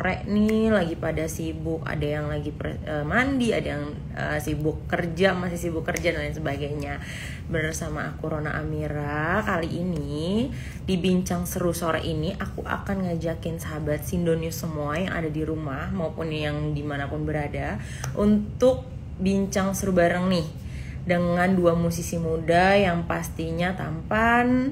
sore nih lagi pada sibuk, ada yang lagi mandi, ada yang sibuk kerja, masih sibuk kerja dan lain sebagainya. Bersama aku Rona Amira, kali ini di Bincang Seru sore ini aku akan ngajakin sahabat Sindonius semua yang ada di rumah maupun yang dimanapun berada untuk bincang seru bareng nih dengan dua musisi muda yang pastinya tampan,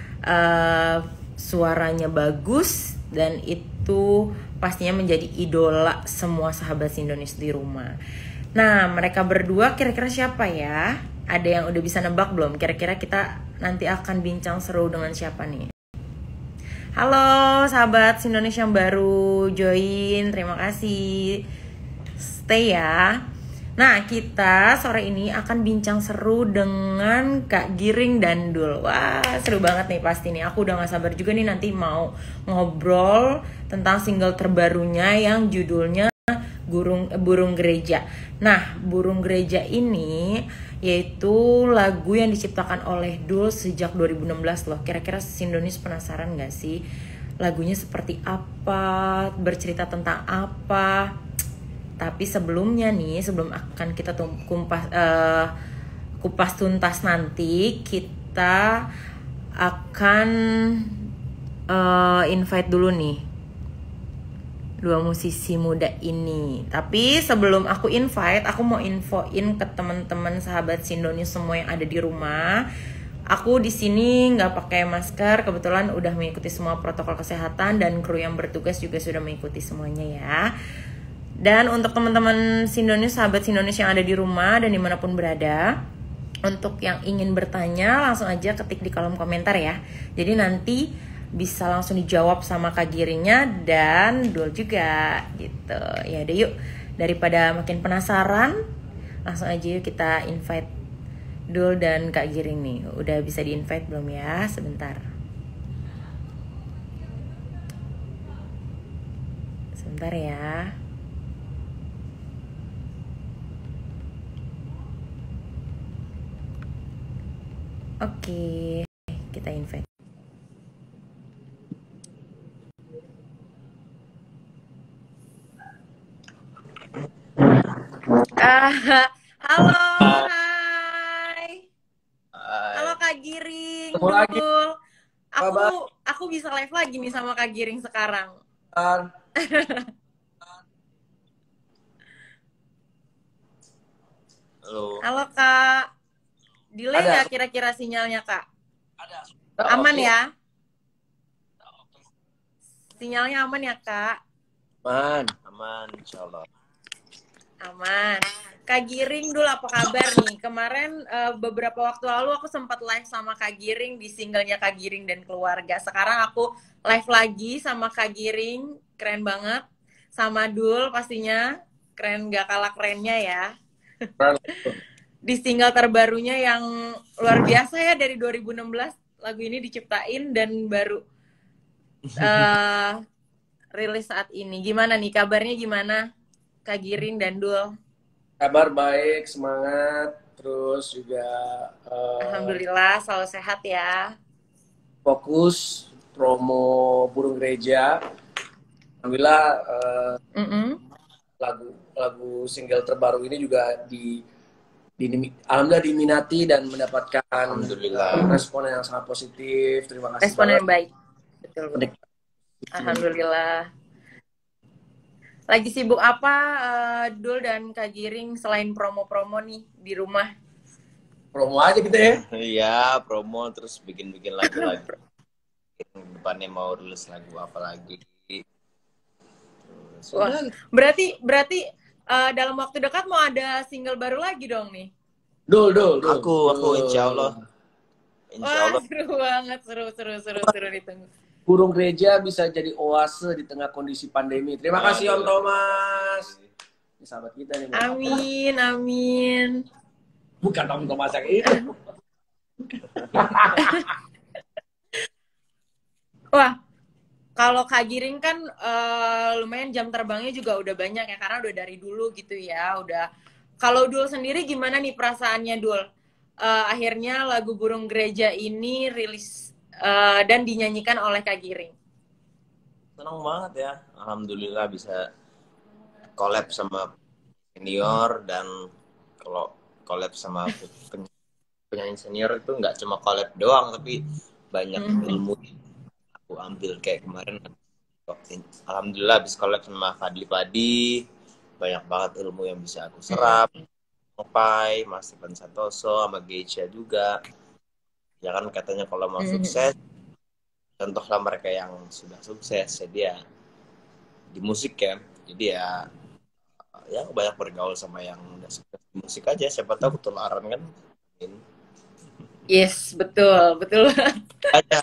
suaranya bagus, dan itu pastinya menjadi idola semua sahabat Sindonius di rumah. Nah, mereka berdua kira-kira siapa ya? Ada yang udah bisa nebak belum? Kira-kira kita nanti akan bincang seru dengan siapa nih? Halo sahabat Sindonius yang baru join, terima kasih. Stay ya. Nah, kita sore ini akan bincang seru dengan Kak Giring dan Dul. Wah, seru banget nih pasti nih. Aku udah gak sabar juga nih nanti mau ngobrol tentang single terbarunya yang judulnya Burung Gereja. Nah, Burung Gereja ini yaitu lagu yang diciptakan oleh Dul sejak 2016 loh. Kira-kira Sindonius penasaran gak sih lagunya seperti apa, bercerita tentang apa? Tapi sebelumnya nih, sebelum akan kita kupas tuntas nanti, kita akan invite dulu nih dua musisi muda ini. Tapi sebelum aku invite, aku mau infoin ke teman-teman sahabat Sindonius semua yang ada di rumah. Aku di sini nggak pakai masker, kebetulan udah mengikuti semua protokol kesehatan dan kru yang bertugas juga sudah mengikuti semuanya ya. Dan untuk teman-teman Sindonius, sahabat Sindonius yang ada di rumah dan dimanapun berada, untuk yang ingin bertanya langsung aja ketik di kolom komentar ya. Jadi nanti bisa langsung dijawab sama Kak Giringnya dan Dul juga gitu. Ya udah yuk, daripada makin penasaran, langsung aja yuk kita invite Dul dan Kak Giring nih. Udah bisa di-invite belum ya? Sebentar. Sebentar ya. Oke, kita invite. Halo, hai. Halo Kak Giring, Dul. Aku bisa live lagi nih sama Kak Giring sekarang. Halo Kak. Delay nggak kira-kira sinyalnya Kak? Aman ya? Sinyalnya aman ya Kak? Aman, insyaallah. Aman. Kak Giring dulu apa kabar nih? Kemarin beberapa waktu lalu aku sempat live sama Kak Giring di singlenya Kak Giring dan Keluarga. Sekarang aku live lagi sama Kak Giring, keren banget. Sama Dul pastinya, keren gak kalah kerennya ya. Di single terbarunya yang luar biasa ya, dari 2016 lagu ini diciptain dan baru rilis saat ini. Gimana nih kabarnya, gimana Kak Giring dan Dul? Kabar baik, semangat, terus juga Alhamdulillah selalu sehat ya. Fokus promo Burung Gereja. Alhamdulillah lagu single terbaru ini juga alhamdulillah diminati dan mendapatkan respon yang sangat positif. Terima kasih. Respon yang baik. Betul. Alhamdulillah. Lagi sibuk apa Dul dan Kak Giring selain promo-promo nih di rumah? Promo aja gitu ya? Iya, promo terus bikin lagu lagi. Depannya mau rilis lagu apa lagi? Wah, berarti dalam waktu dekat mau ada single baru lagi dong nih? Dul. Aku insya Allah. Wah, seru banget, seru ditunggu. Burung Gereja bisa jadi oase di tengah kondisi pandemi. Terima kasih Om Thomas. Ini sahabat kita nih. Amin. Bukan Om Thomas yang itu. Wah, kalau Kak Giring kan lumayan jam terbangnya juga udah banyak ya, karena udah dari dulu gitu ya. Kalau Dul sendiri gimana nih perasaannya Dul? Akhirnya lagu Burung Gereja ini rilis dan dinyanyikan oleh Kak Giring. Senang banget ya. Alhamdulillah bisa collab sama senior, dan kalau collab sama penyanyi senior itu nggak cuma collab doang, tapi banyak ilmu yang aku ambil. Kayak kemarin alhamdulillah habis collab sama Fadly Padi, banyak banget ilmu yang bisa aku serap. Pai, Mas Ivan Santoso, sama Geisha juga. Ya kan katanya kalau mau sukses, contohlah mereka yang sudah sukses. Jadi ya di musik ya, jadi ya banyak bergaul sama yang udah sukses di musik aja. Siapa tahu ketularan kan. Yes, betul, betul. Aja.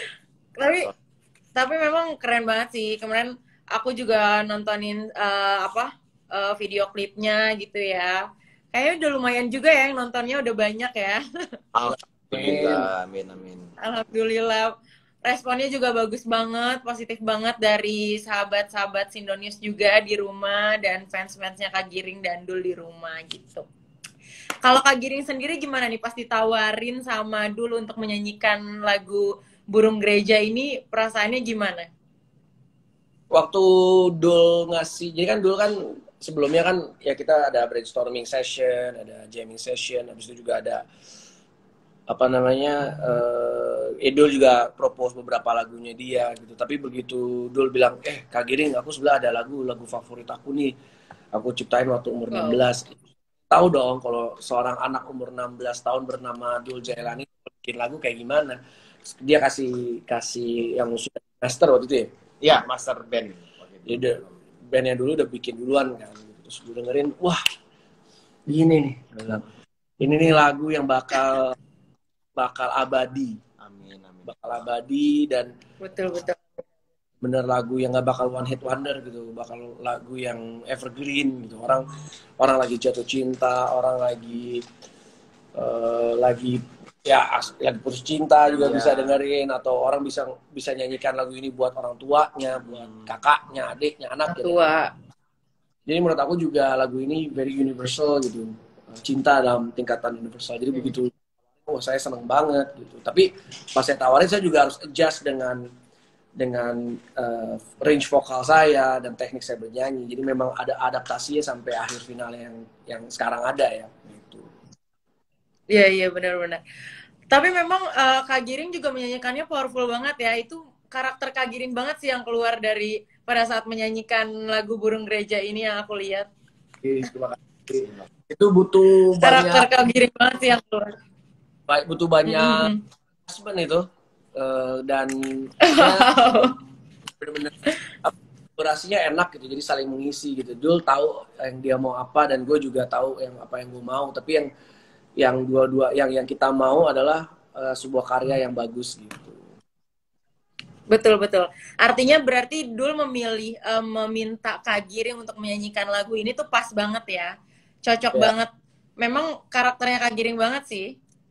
Tapi memang keren banget sih. Kemarin aku juga nontonin video klipnya gitu ya. Kayaknya udah lumayan juga ya yang nontonnya, udah banyak ya. Alhamdulillah, amin amin. Alhamdulillah. Responnya juga bagus banget, positif banget dari sahabat-sahabat Sindonius juga di rumah dan fans-fansnya Kak Giring dan Dul di rumah gitu. Kalau Kak Giring sendiri gimana nih pas ditawarin sama Dul untuk menyanyikan lagu Burung Gereja ini, perasaannya gimana? Waktu Dul ngasih, jadi kan Dul kan sebelumnya kan ya kita ada brainstorming session, ada jamming session, habis itu juga ada apa namanya Dul juga propose beberapa lagunya dia gitu. Tapi begitu Dul bilang, Kak Giring, aku sebelah ada lagu favorit aku nih, aku ciptain waktu umur 16. Tahu dong kalau seorang anak umur 16 tahun bernama Dul Jailani bikin lagu kayak gimana. Dia kasih yang sudah master waktu itu ya. Iya, master band. Jadi bandnya dulu udah bikin duluan kan. Terus gue dengerin, wah ini nih. Ini nih lagu yang bakal abadi. Amin, amin. Bakal abadi dan betul. Bener lagu yang gak bakal one hit wonder gitu, bakal lagu yang evergreen gitu. Orang lagi jatuh cinta, orang lagi putus cinta juga bisa dengerin, atau orang bisa nyanyikan lagu ini buat orang tuanya, buat kakaknya, adiknya, anaknya. Tua. Jadi menurut aku juga lagu ini very universal gitu, cinta dalam tingkatan universal. Jadi begitu, saya seneng banget gitu. Tapi pas saya tawarin, saya juga harus adjust dengan range vokal saya dan teknik saya bernyanyi. Jadi memang ada adaptasinya sampai akhir final yang sekarang ada ya. Gitu. Iya benar-benar. Tapi memang Kak Giring juga menyanyikannya powerful banget ya. Itu karakter Kak Giring banget sih yang keluar dari pada saat menyanyikan lagu Burung Gereja ini yang aku lihat. Terima kasih. Itu butuh karakter Kak Giring banget sih yang keluar. Butuh banyak husband itu. Dan benar-benar durasinya enak gitu, jadi saling mengisi gitu. Dul tahu yang dia mau apa dan gue juga tahu apa yang gue mau, tapi yang yang kita mau adalah sebuah karya yang bagus gitu. Betul. Artinya berarti Dul meminta Kak Giring untuk menyanyikan lagu ini tuh pas banget ya, cocok banget. Memang karakternya Kak Giring banget sih.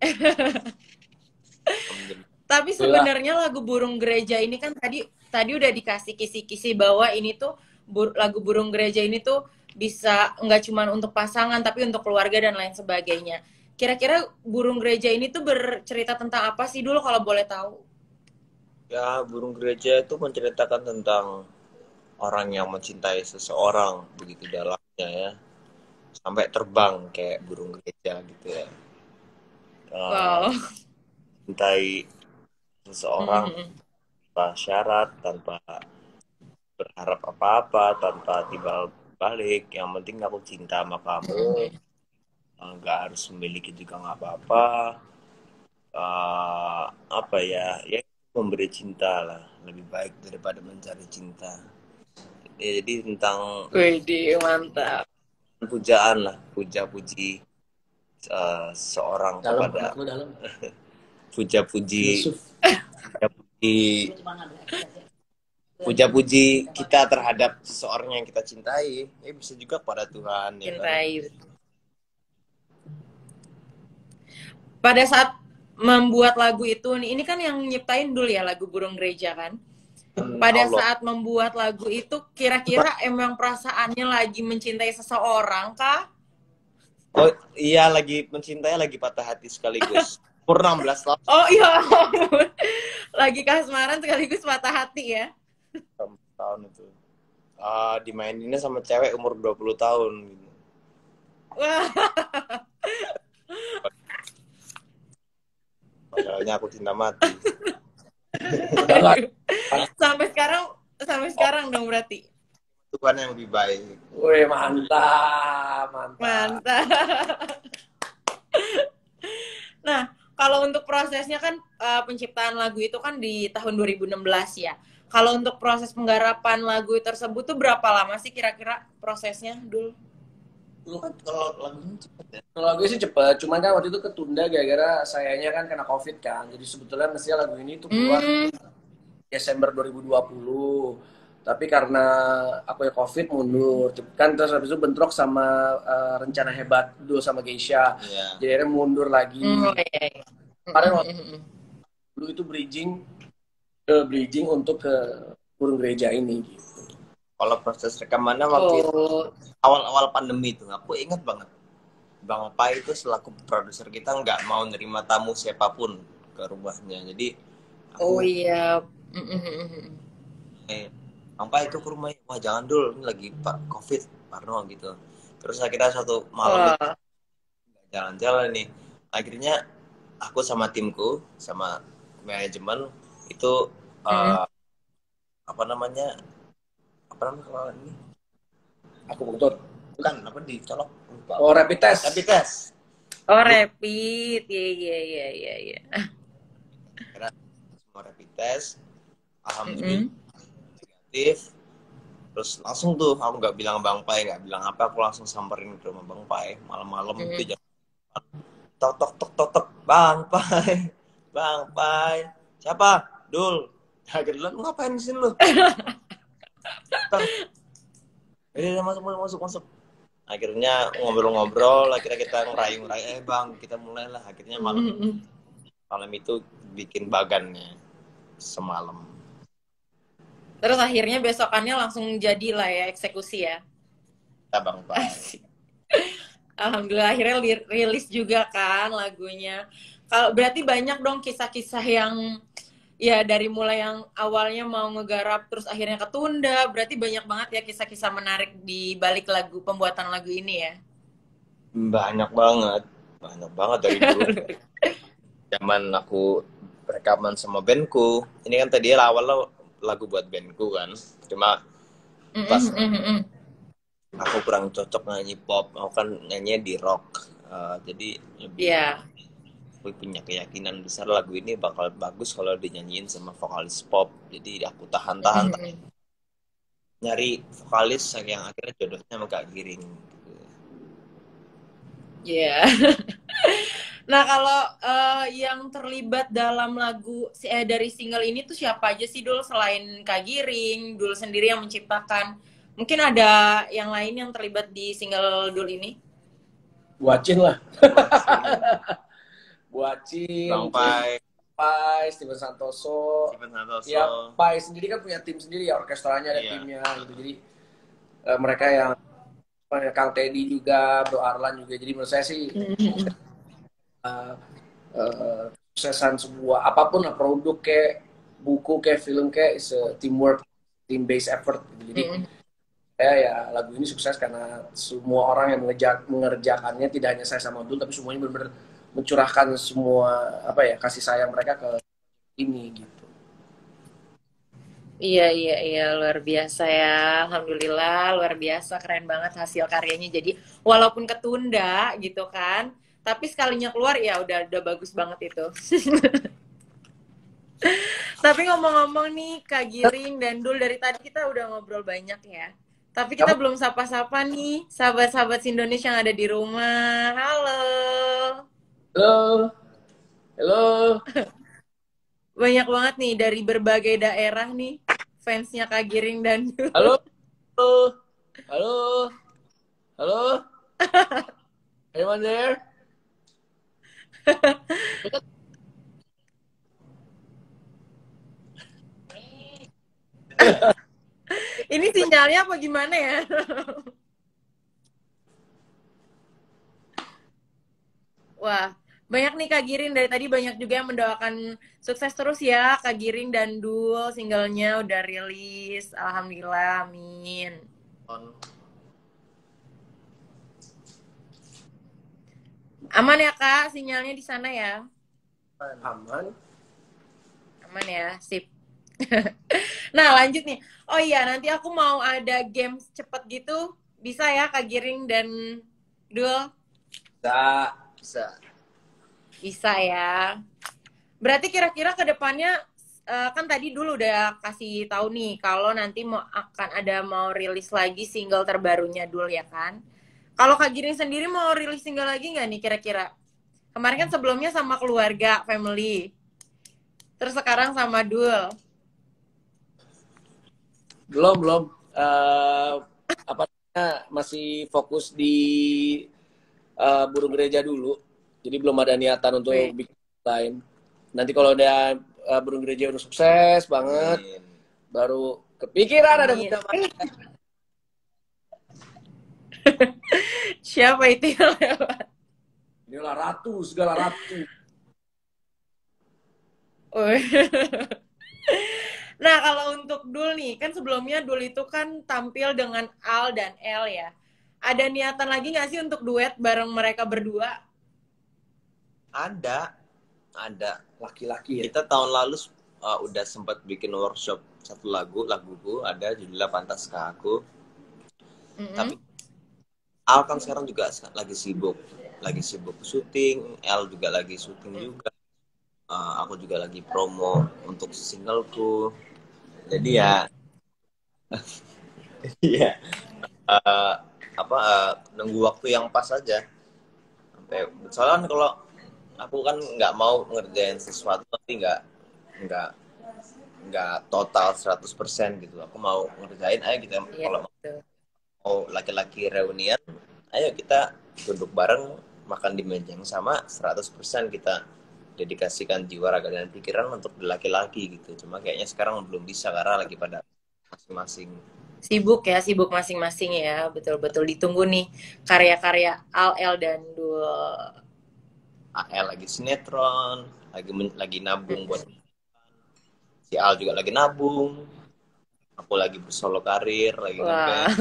Tapi sebenarnya lagu Burung Gereja ini kan tadi udah dikasih kisi-kisi bahwa ini tuh lagu Burung Gereja ini tuh bisa nggak cuma untuk pasangan tapi untuk keluarga dan lain sebagainya. Kira-kira Burung Gereja ini tuh bercerita tentang apa sih dulu kalau boleh tahu? Ya, Burung Gereja itu menceritakan tentang orang yang mencintai seseorang begitu dalamnya ya, sampai terbang kayak burung gereja gitu ya. Wow. Mencintai seseorang tanpa syarat, tanpa berharap apa-apa, tanpa timbal balik. Yang penting aku cinta sama kamu, nggak harus memiliki juga nggak apa-apa. Memberi cinta lah lebih baik daripada mencari cinta. Jadi tentang mantap, pujaan lah, puja-puji seorang kepada puja-puji kita terhadap seseorang yang kita cintai. Bisa juga pada Tuhan. Cintai. Ya kan? Pada saat membuat lagu itu, ini kan yang nyiptain dulu ya lagu Burung Gereja kan. Pada saat membuat lagu itu, kira-kira emang perasaannya lagi mencintai seseorang kah? Oh iya, lagi mencintai, lagi patah hati sekaligus. Umur 16 tahun. Oh iya, lagi kasmaran sekaligus patah hati ya. tahun itu. Dimaininnya sama cewek umur 20 tahun gitu. Wah, Padahal aku cinta mati. Udah nggak. sampai sekarang dong berarti. Tuhan yang lebih baik. Wih, mantap, mantap. Mantap. Nah, kalau untuk prosesnya kan penciptaan lagu itu kan di tahun 2016 ya. Kalau untuk proses penggarapan lagu tersebut tuh berapa lama sih kira-kira prosesnya, Dul? Lu kan kalau lagunya cepet ya. Kalau lagu sih cepet, cuman kan waktu itu ketunda gara-gara sayanya kan kena COVID kan. Jadi sebetulnya mestinya lagu ini tuh keluar Desember 2020. Tapi karena aku ya COVID mundur. Kan terus habis itu bentrok sama rencana hebat Dul sama Geisha. Iya. Jadi akhirnya mundur lagi. Oh, iya. Kemarin waktu dulu itu bridging untuk ke burung gereja ini gitu. Kalau proses rekamannya waktu itu awal-awal pandemi itu, aku ingat banget. Bang Pai itu selaku produser kita nggak mau nerima tamu siapapun ke rumahnya. Jadi Oh iya. Bang Pai itu ke rumahnya, wah jangan dulu, ini lagi COVID, Parno gitu. Terus akhirnya satu malam Wah. jalan-jalan nih. Akhirnya aku sama timku, sama manajemen itu apa namanya kalau ini? Aku buntut. Bukan, apa dicolok? Lupa. Oh, rapid test. Rapid test. Oh, rapid. Iya. Kira semua rapid test, alhamdulillah negatif. Terus langsung tuh aku nggak bilang Bang Pai, nggak bilang apa, aku langsung samperin ke rumah Bang Pai malam-malam itu jam tok Bang Pai siapa Dul. Akhirnya lu ngapain di sini lu? Masuk. Akhirnya ngobrol-ngobrol, akhirnya kita ngerayu-ngerayu, Bang, kita mulailah. Akhirnya malam itu bikin bagannya semalam. Terus akhirnya besokannya langsung jadi lah ya eksekusi ya. Kita Bang Pai. Alhamdulillah akhirnya rilis juga kan lagunya. Kalau berarti banyak dong kisah-kisah yang ya dari mulai yang awalnya mau ngegarap terus akhirnya ketunda. Berarti banyak banget ya kisah-kisah menarik di balik pembuatan lagu ini ya. Banyak banget dari dulu. Zaman aku rekaman sama bandku. Ini kan tadi awalnya lagu buat bandku kan. Cuma pas aku kurang cocok nyanyi pop, aku kan nyanyi di rock. Jadi aku punya keyakinan besar lagu ini bakal bagus kalau dinyanyiin sama vokalis pop. Jadi aku tahan nyari vokalis yang akhirnya jodohnya sama Kak Giring. Iya. Nah kalau yang terlibat dalam lagu dari single ini tuh siapa aja sih Dul selain Kak Giring, Dul sendiri yang menciptakan? Mungkin ada yang lain yang terlibat di single Dul ini? Buacin lah. Buacin. Bang Pai, Steven Santoso. Ya, Pai sendiri kan punya tim sendiri ya, orkestranya ada timnya gitu. Jadi mereka yang Kang Teddy juga, Bro Arlan juga. Jadi menurut saya sih suksesan sebuah apapun lah, produk kayak buku kayak film kayak is a teamwork, team based effort gitu. Jadi ya lagu ini sukses karena semua orang yang mengerjakannya tidak hanya saya sama Abdul tapi semuanya benar-benar mencurahkan semua kasih sayang mereka ke ini gitu. Iya luar biasa ya. Alhamdulillah luar biasa, keren banget hasil karyanya. Jadi walaupun ketunda gitu kan, tapi sekalinya keluar ya udah bagus banget itu. Tapi ngomong-ngomong nih Kak Giring dan Dul, dari tadi kita udah ngobrol banyak ya. Tapi kita belum sapa-sapa nih sahabat-sahabat Indonesia yang ada di rumah. Halo. Halo. Banyak banget nih dari berbagai daerah nih fansnya Kak Giring dan Dul. Halo. Anyone there? Ini sinyalnya apa gimana ya? Wah, Banyak nih Kak Giring, dari tadi banyak juga yang mendoakan sukses terus ya Kak Giring dan Dul, singlenya udah rilis, alhamdulillah, amin. Aman ya Kak, sinyalnya di sana ya? Aman. Aman ya, sip. Nah lanjut nih, oh iya nanti aku mau ada games cepet gitu, bisa ya Kak Giring dan Dul? Bisa. Bisa ya. Berarti kira-kira ke depannya kan tadi dulu udah kasih tahu nih kalau nanti akan ada mau rilis lagi single terbarunya dulu ya kan. Kalau Kak Giring sendiri mau rilis single lagi nggak nih kira-kira? Kemarin kan sebelumnya sama keluarga, family. Terus sekarang sama Dul. Belum. Apa namanya, masih fokus di burung gereja dulu. Jadi belum ada niatan untuk Wih. bikin lain. Nanti kalau udah burung gereja udah sukses banget, baru kepikiran ada Amin. bunda Maria. Siapa itu yang lewat? Inilah ratu, segala ratu. Nah, kalau untuk Dul nih, kan sebelumnya Dul itu kan tampil dengan Al dan El ya. Ada niatan lagi nggak sih untuk duet bareng mereka berdua? Ada. Laki-laki ya. Kita tahun lalu udah sempat bikin workshop satu laguku ada judulnya Pantas ke Aku. Tapi Al kan sekarang juga lagi sibuk syuting, El juga lagi syuting juga. Aku juga lagi promo untuk singleku. Jadi ya iya. Nunggu waktu yang pas aja. Sampai soalnya kan kalau aku kan nggak mau ngerjain sesuatu tapi nggak total 100% gitu. Aku mau ngerjain ayo kita kalau mau laki-laki reunian, ayo kita duduk bareng makan di meja yang sama 100% kita dedikasikan jiwa, raga dan pikiran untuk laki-laki gitu. Cuma kayaknya sekarang belum bisa karena lagi pada masing-masing. Sibuk masing-masing ya. Betul-betul ditunggu nih karya-karya Al, El dan Dul. AL lagi sinetron, lagi nabung buat si Al juga lagi nabung. Aku lagi bersolo karir, lagi ngeband.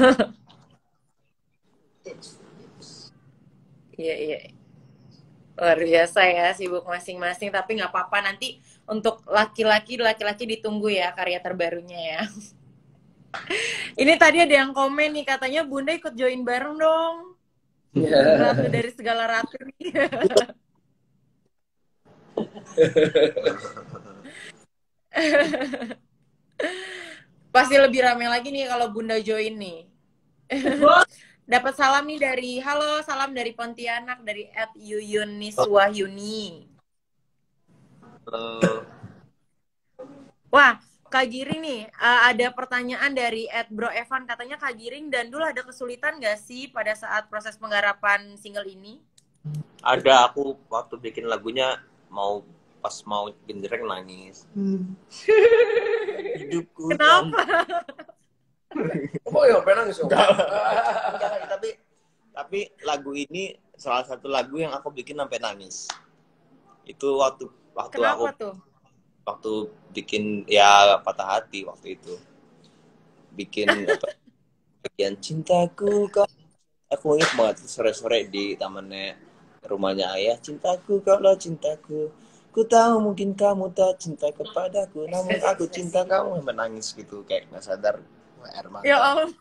Iya. Luar biasa ya, sibuk masing-masing. Tapi nggak apa-apa, nanti untuk laki-laki ditunggu ya karya terbarunya ya. Ini tadi ada yang komen nih, katanya Bunda ikut join bareng dong. Ratu dari segala ratu nih. Pasti lebih ramai lagi nih kalau Bunda join nih. Dapat salam nih salam dari Pontianak, dari @yuyuniswahyuni. Wah, Kak Giring nih, ada pertanyaan dari @broevan, katanya Kak Giring dan Dul ada kesulitan nggak sih pada saat proses penggarapan single ini? Ada, aku waktu bikin lagunya pas mau genjreng nangis. Hidupku. Kenapa? Oh ya, pengen nangis. Tapi lagu ini salah satu lagu yang aku bikin sampai nangis. Itu waktu Kenapa aku tuh? waktu bikin ya patah hati waktu itu. Bikin bagian cintaku kau. Aku ingat banget sore-sore di tamannya rumahnya ayah. Cintaku kaulah cintaku. Ku tahu mungkin kamu tak cinta kepadaku, namun aku cinta kamu. Menangis gitu kayak nggak sadar air mata. Ya ampun.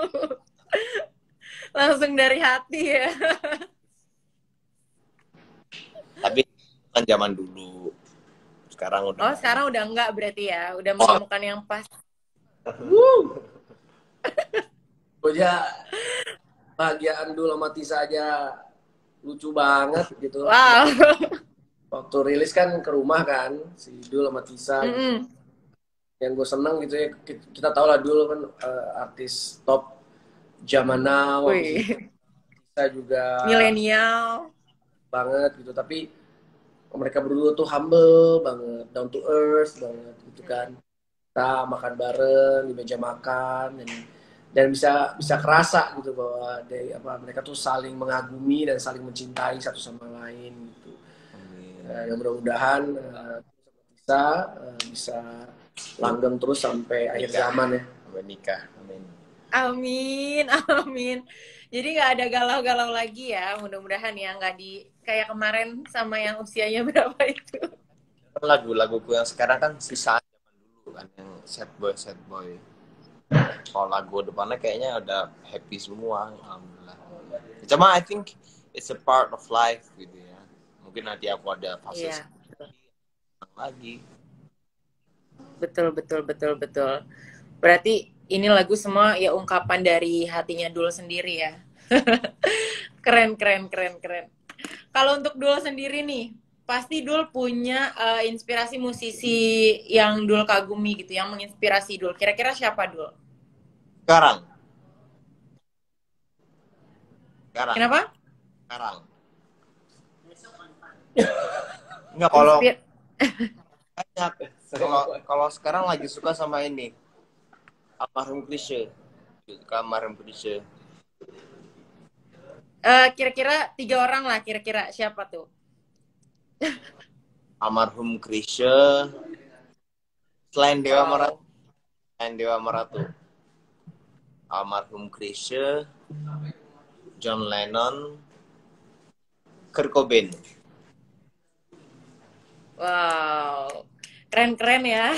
Langsung dari hati ya. Tapi kan zaman dulu. Sekarang udah. Oh, sekarang udah enggak berarti ya. Udah menemukan yang pas. Ya, bahagiaan dulu sama Tisa aja lucu banget gitu. Wow. Waktu rilis kan ke rumah kan, si Dul sama Tisa. Yang gue seneng gitu ya, kita tahu lah dulu kan artis top zaman now. Tisa juga milenial banget gitu, tapi mereka berdua tuh humble banget, down to earth banget gitu kan. Kita makan bareng di meja makan dan bisa kerasa gitu bahwa mereka tuh saling mengagumi dan saling mencintai satu sama lain gitu. yang mudah-mudahan bisa bisa langgeng terus sampai akhir zaman ya. Sampai nikah. Amin. Amin, amin. Jadi nggak ada galau-galau lagi ya, mudah-mudahan ya nggak di kayak kemarin sama yang usianya berapa itu. Lagu-laguku yang sekarang kan sisa zaman dulu kan, yang sad boy. Kalau lagu depannya kayaknya udah happy semua, alhamdulillah. Cuma I think it's a part of life gitu ya. Mungkin nanti aku ada fase Iya, lagi. betul, betul, betul, betul. Berarti ini lagu semua ya ungkapan dari hatinya Dul sendiri ya. Keren, keren, keren, keren. Kalau untuk Dul sendiri nih, pasti Dul punya inspirasi musisi yang Dul kagumi gitu, yang menginspirasi Dul. Kira-kira siapa Dul? Sekarang. Kenapa? Sekarang. Enggak, kalau Inspir- banyak. Kalau sekarang lagi suka sama ini. Almarhum Krisye. Almarhum Krisye. Kira-kira 3 orang lah, kira-kira siapa tuh? Almarhum Krisye. Selain Dewa Wow. Meratu. Almarhum Krisye. John Lennon. Kurt Cobain. Wow, keren-keren ya.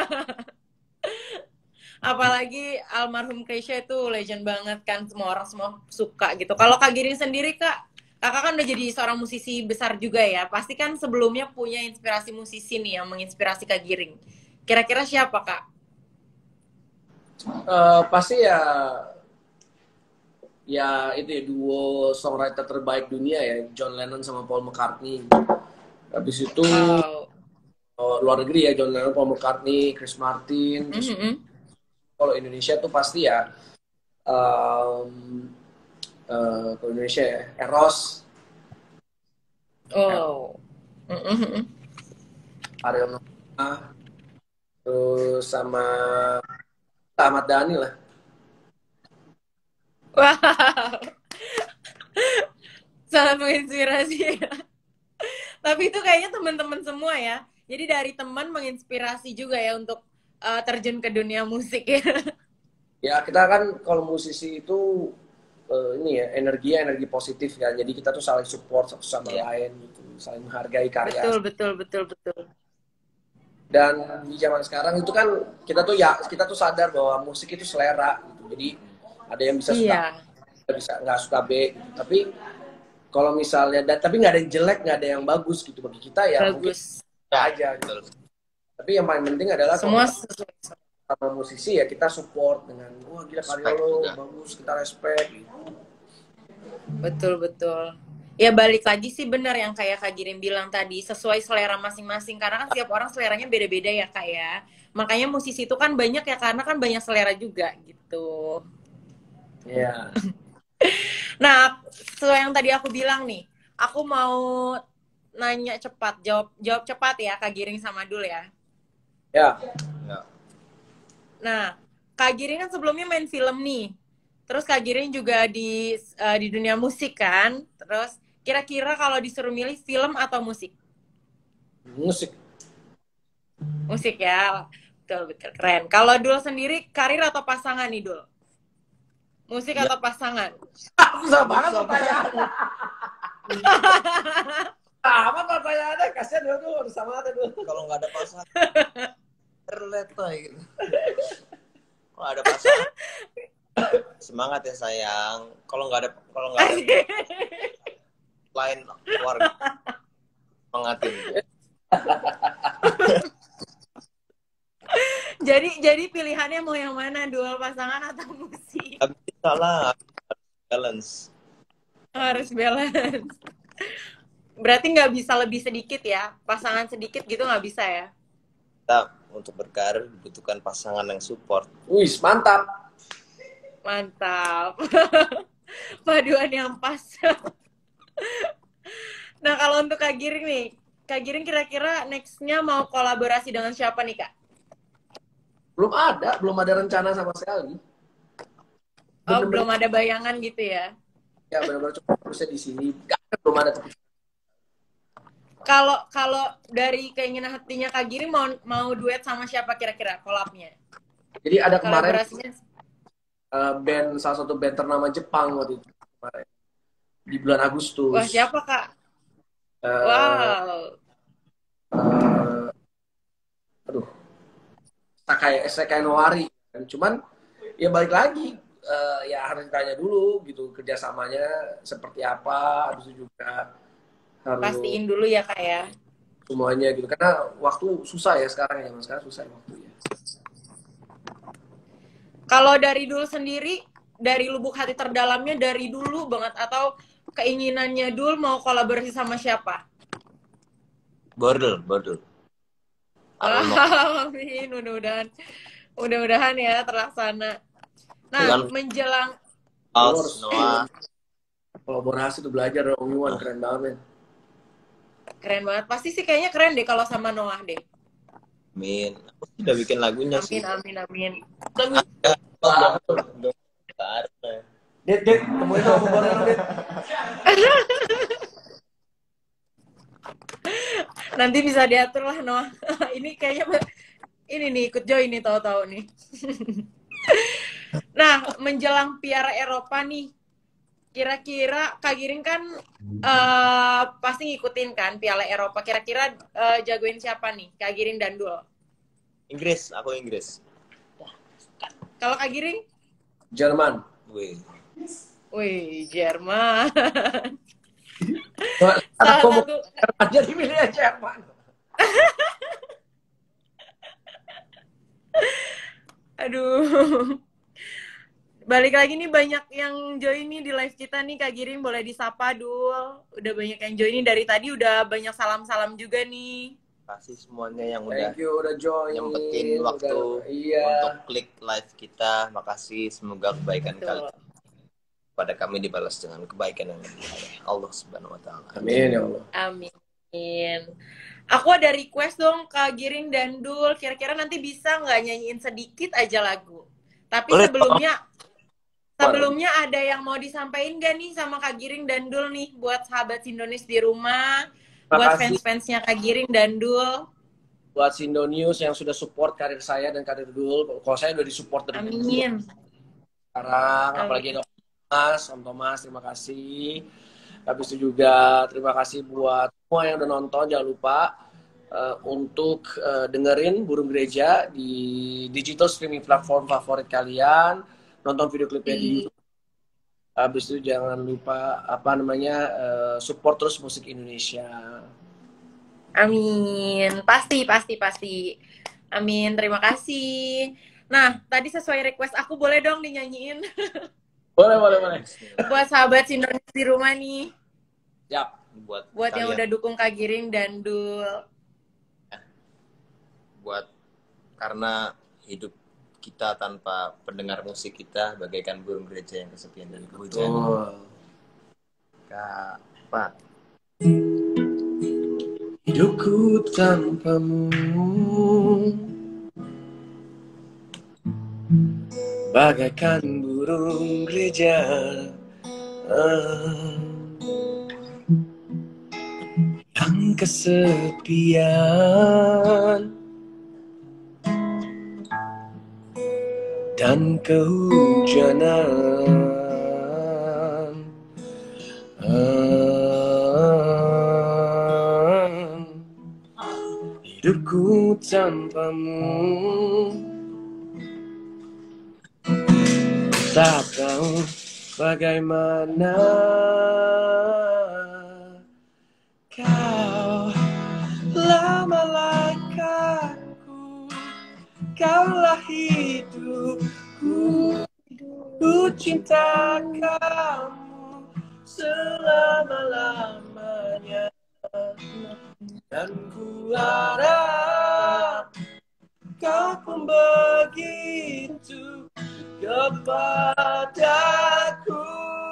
Apalagi almarhum Krisya itu legend banget kan, semua orang semua suka gitu. Kalau Kak Giring sendiri Kak, Kakak kan udah jadi seorang musisi besar juga ya. Pasti kan sebelumnya punya inspirasi musisi nih yang menginspirasi Kak Giring. Kira-kira siapa Kak? Pasti ya itu ya duo songwriter terbaik dunia ya, John Lennon sama Paul McCartney. Habis itu luar negeri ya, John Lennon, Paul McCartney, Chris Martin. Terus kalau Indonesia tuh pasti ya kalau Indonesia ya Eros. Oh. Ariel Noah, terus sama Ahmad Dhani lah. Wow. Sangat menginspirasi. Tapi itu kayaknya teman-teman semua ya. Jadi dari teman menginspirasi juga ya untuk terjun ke dunia musik ya. Ya kita kan kalau musisi itu ini ya energi positif kan. Jadi kita tuh saling support satu sama lain gitu, saling menghargai karya. Betul. Dan di zaman sekarang itu kan kita tuh sadar bahwa musik itu selera gitu. Jadi ada yang bisa suka, bisa nggak suka B. Gitu. Tapi kalau misalnya tapi nggak ada yang jelek, nggak ada yang bagus gitu bagi kita ya. Bagus. Mungkin aja gitu. Tapi yang paling penting adalah semua sama musisi ya kita support dengan wah gila karya lo bagus, kita respect gitu. Betul. Ya balik lagi sih benar yang kayak Kak Giring bilang tadi, sesuai selera masing-masing karena kan setiap orang seleranya beda-beda ya Kak ya. Makanya musisi itu kan banyak ya karena kan banyak selera juga gitu. Iya. Nah, sesuai yang tadi aku bilang nih, aku mau nanya cepat, jawab cepat ya Kak Giring sama Dul ya. Ya. Nah, Kak Giring kan sebelumnya main film nih. Terus Kak Giring juga di dunia musik kan. Terus kira-kira kalau disuruh milih film atau musik? Musik ya. Betul keren. Kalau Dul sendiri karir atau pasangan nih Dul? Musik atau pasangan? Susah banget pertanyaannya. Apa pertanyaannya? Kasian dulu sama ada dulu. Kalau nggak ada pasangan, terletoy gitu. Kalau ada pasangan, semangat ya sayang. Kalau nggak ada lain keluarga, semangatin. jadi pilihannya mau yang mana, dual pasangan atau musik? Bisa lah, balance. Harus balance. Berarti nggak bisa lebih sedikit ya, pasangan sedikit gitu nggak bisa ya? Kita untuk berkarir dibutuhkan pasangan yang support. Wih, mantap. Paduan yang pas. Nah kalau untuk Kak Giring nih, Kak Giring kira-kira next-nya mau kolaborasi dengan siapa nih Kak? Belum ada rencana sama sekali. Belum ada bayangan gitu ya? Ya benar-benar cuma harusnya di sini. Belum ada. Kalau kalau dari keinginan hatinya Kak Giring mau duet sama siapa kira-kira collabnya? Jadi ada kemarin Kolaborasinya? salah satu band ternama Jepang waktu itu kemarin, di bulan Wah, Agustus. siapa Kak? Eh, Wow. eh, aduh, Sekai Noari. Cuman ya balik lagi, ya harus ditanya dulu gitu kerjasamanya seperti apa. Habis itu juga harus Pastiin dulu ya Kak ya. semuanya gitu. Karena waktu susah ya sekarang ya, mas. Sekarang susah waktunya. Kalau dari dulu sendiri, dari lubuk hati terdalamnya dari dulu banget atau keinginannya dulu mau kolaborasi sama siapa? Bordel, bordel. Arno. Wah, amin. Mudah-mudahan ya terlaksana. Nah, Kan menjelang Lu House, harus Noah. kolaborasi tuh, belajar dong. Iwan keren banget. keren banget. Pasti sih kayaknya keren deh kalau sama Noah deh. Amin. Aku sih udah bikin lagunya sih. Amin, amin, amin. Ada, belum ada. Det, temuin dong Bordel, Det. Nanti bisa diatur lah Noah. Ini kayaknya ini nih ikut join nih tahu-tahu nih. Nah, menjelang Piala Eropa nih, kira-kira Kak Giring kan pasti ngikutin kan Piala Eropa. Kira-kira jagoin siapa nih? Kak Giring dan Dul. Inggris, aku Inggris. Kalau Kak Giring? Jerman. Wih, Jerman. Salah Salah satu. Jerman, jadi milihnya Jerman. Aduh. Balik lagi nih banyak yang join nih di live kita nih Kak Giring, boleh disapa Dul. Udah banyak yang join nih dari tadi, udah banyak salam-salam juga nih. Kasih semuanya yang udah Thank you udah join. nyempetin waktu untuk klik live kita. Makasih, semoga kebaikan kalian pada kami dibalas dengan kebaikan yang lebih oleh Allah Subhanahu wa taala. Amin ya Allah. Amin. Aku ada request dong Kak Giring dan Dul, kira-kira nanti bisa nggak nyanyiin sedikit aja lagu. Tapi Boleh. sebelumnya ada yang mau disampaikan gak nih sama Kak Giring dan Dul nih buat sahabat Sindonews di rumah, buat fans-fansnya Kak Giring dan Dul. Buat Sindonews yang sudah support karir saya dan karir Dul. Kalau saya udah disupport dari Amin. sekarang, apalagi ada Om Thomas, terima kasih. Habis itu juga terima kasih buat semua yang udah nonton. Jangan lupa untuk dengerin Burung Gereja di digital streaming platform favorit kalian. Nonton video klipnya di YouTube. Habis itu jangan lupa support terus musik Indonesia. Amin. Pasti. Amin. Terima kasih. Nah, tadi sesuai request aku, boleh dong dinyanyiin? Boleh. Buat sahabat Sindonews di rumah nih. Yap. Buat yang udah dukung Kak Giring dan Dul. Buat karena hidup kita tanpa pendengar musik kita bagaikan burung gereja yang kesepian dan kehujanan. Kak Pak. Hidupku tanpamu bagaikan burung gereja yang kesepian dan kehujanan. Hidupku tanpamu, tak tahu bagaimana kau lah malaikatku, kaulah hidupku, ku cinta kamu selama-lamanya. Dan ku harap kau pun begitu kepadaku.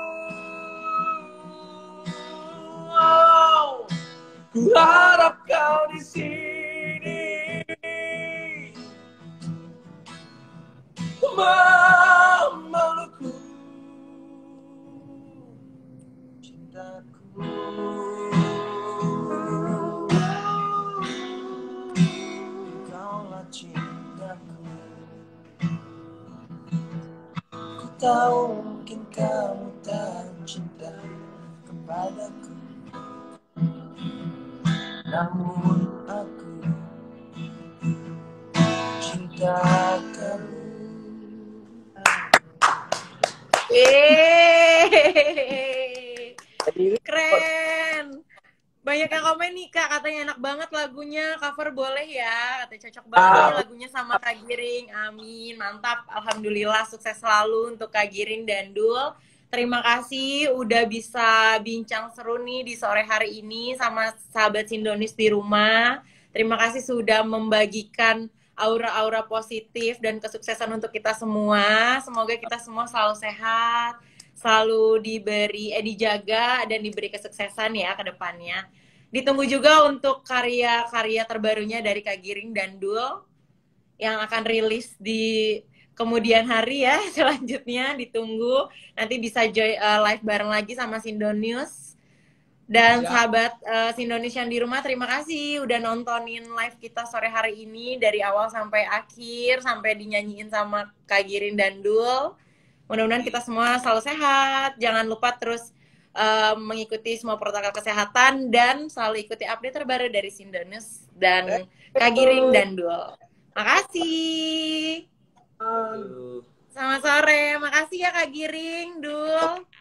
Oh, ku harap kau di sini memelukku, cintaku. tahu mungkin kamu tak cinta kepadaku, namun aku cinta kamu. Keren. Banyak yang komen nih Kak, katanya enak banget lagunya, cover boleh ya, katanya cocok banget nih lagunya sama Kak Giring. Amin, mantap, alhamdulillah, sukses selalu untuk Kak Giring dan Dul. Terima kasih udah bisa bincang seru nih di sore hari ini sama sahabat Sindonis di rumah. Terima kasih sudah membagikan aura-aura positif dan kesuksesan untuk kita semua. Semoga kita semua selalu sehat, selalu dijaga dan diberi kesuksesan ya ke depannya. Ditunggu juga untuk karya-karya terbarunya dari Kak Giring dan Dul yang akan rilis di kemudian hari ya. Selanjutnya ditunggu, nanti bisa live bareng lagi sama Sindonius. Dan sahabat Sindonis yang di rumah, terima kasih udah nontonin live kita sore hari ini dari awal sampai akhir, sampai dinyanyiin sama Kak Giring dan Dul. Mudah-mudahan kita semua selalu sehat. Jangan lupa terus mengikuti semua protokol kesehatan dan selalu ikuti update terbaru dari Sindonis dan Kak Giring dan Dul. Makasih. Selamat sore. Makasih ya Kak Giring, Dul.